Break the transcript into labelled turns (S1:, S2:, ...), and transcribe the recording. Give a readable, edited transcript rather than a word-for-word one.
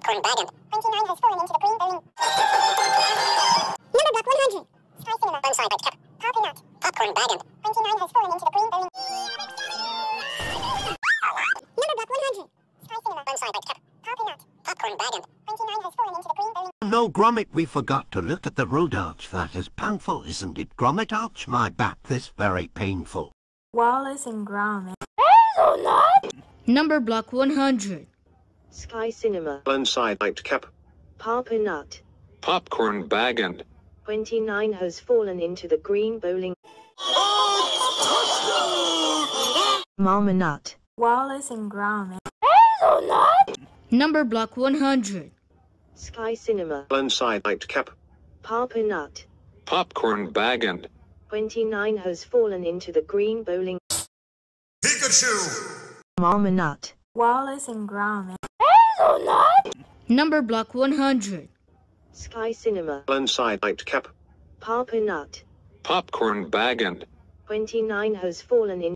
S1: Popcorn bag and 29 has fallen into the green bowling. Number block 100. Sky Cinema. Bonsai bite cap. Pop nut. Popcorn bag and 29 has fallen into the green bowling. Number block 100. Sky Cinema. Bonsai bite cap. Pop nut. Popcorn bag and 29 has fallen into the green bowling.
S2: No, Gromit, we forgot to look at the road arch. That is painful, isn't it, Gromit? Arch my back, this very painful.
S3: Wallace and Gromit.
S4: Number block 100.
S5: Sky Cinema.
S6: Bonsai bite cap.
S5: Papa Nut.
S6: Popcorn bag and
S5: 29 has fallen into the green bowling. Mama Nut.
S3: Wallace and Gromit.
S4: Number block 100.
S5: Sky Cinema.
S6: Bonsai bite cap.
S5: Papa Nut.
S6: Popcorn bag and
S5: 29 has fallen into the green bowling.
S7: Pikachu!
S5: Mama Nut.
S3: Wallace and Gromit.
S4: Number block 100.
S5: Sky Cinema.
S6: Bonsai bite cap.
S5: Papa Nut.
S6: Popcorn bag and
S5: 29 has fallen into